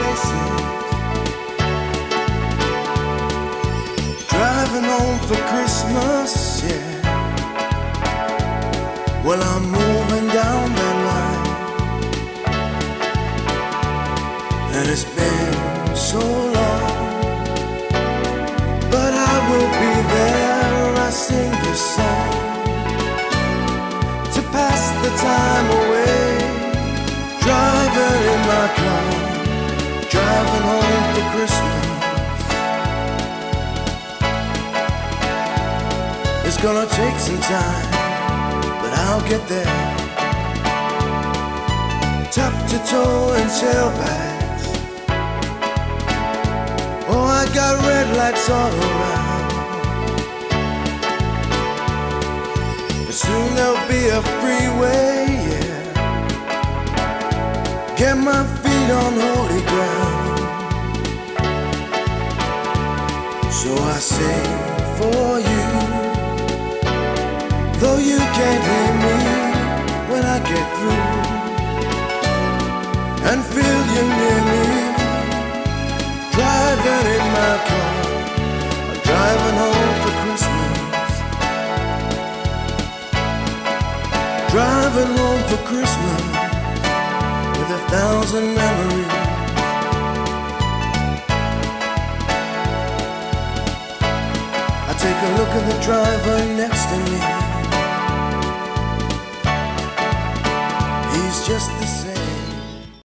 places. Driving home for Christmas, yeah. Well, I'm moving down that line, and it's been so long, but I will be there. I sing this song to pass the time away. Driving in my car, driving home for Christmas. It's gonna take some time, but I'll get there. Top to toe and tailbags. Oh, I got red lights all around. But soon there'll be a freeway, yeah. Get my feet on holy ground. So I sing for you, though you can't hear me when I get through, and feel you near me. Driving in my car, I'm driving home for Christmas. Driving home for Christmas with 1,000 memories. I take a look at the driver next to me. He's just the same.